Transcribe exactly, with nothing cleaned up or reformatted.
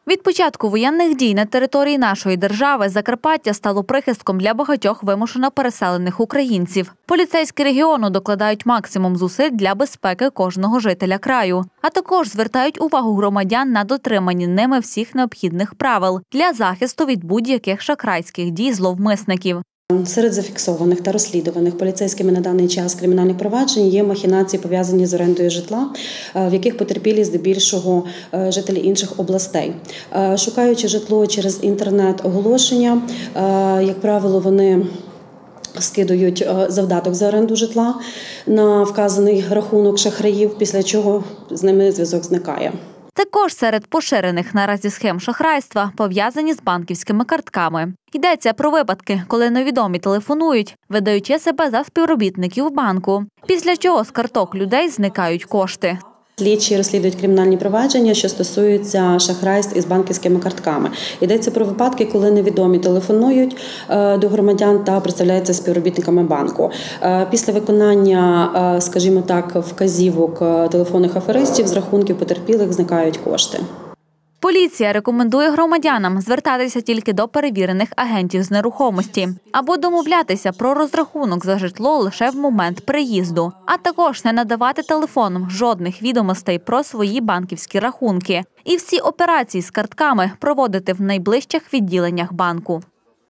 Від початку воєнних дій на території нашої держави Закарпаття стало прихистком для багатьох вимушено переселених українців. Поліцейські регіону докладають максимум зусиль для безпеки кожного жителя краю, а також звертають увагу громадян на дотримання ними всіх необхідних правил для захисту від будь-яких шахрайських дій зловмисників. Серед зафіксованих та розслідуваних поліцейськими на даний час кримінальних проваджень є махінації, пов'язані з орендою житла, в яких потерпілі здебільшого жителі інших областей. Шукаючи житло через інтернет-оголошення, як правило, вони скидують завдаток за оренду житла на вказаний рахунок шахраїв, після чого з ними зв'язок зникає. Також серед поширених наразі схем шахрайства пов'язані з банківськими картками. Йдеться про випадки, коли невідомі телефонують, видаючи себе за співробітників банку, після чого з карток людей зникають кошти. Слідчі розслідують кримінальні провадження, що стосуються шахрайств із банківськими картками. Йдеться про випадки, коли невідомі телефонують до громадян та представляються співробітниками банку. Після виконання, скажімо так, вказівок телефонних аферистів з рахунків потерпілих зникають кошти. Поліція рекомендує громадянам звертатися тільки до перевірених агентів з нерухомості або домовлятися про розрахунок за житло лише в момент приїзду, а також не надавати телефоном жодних відомостей про свої банківські рахунки і всі операції з картками проводити в найближчих відділеннях банку.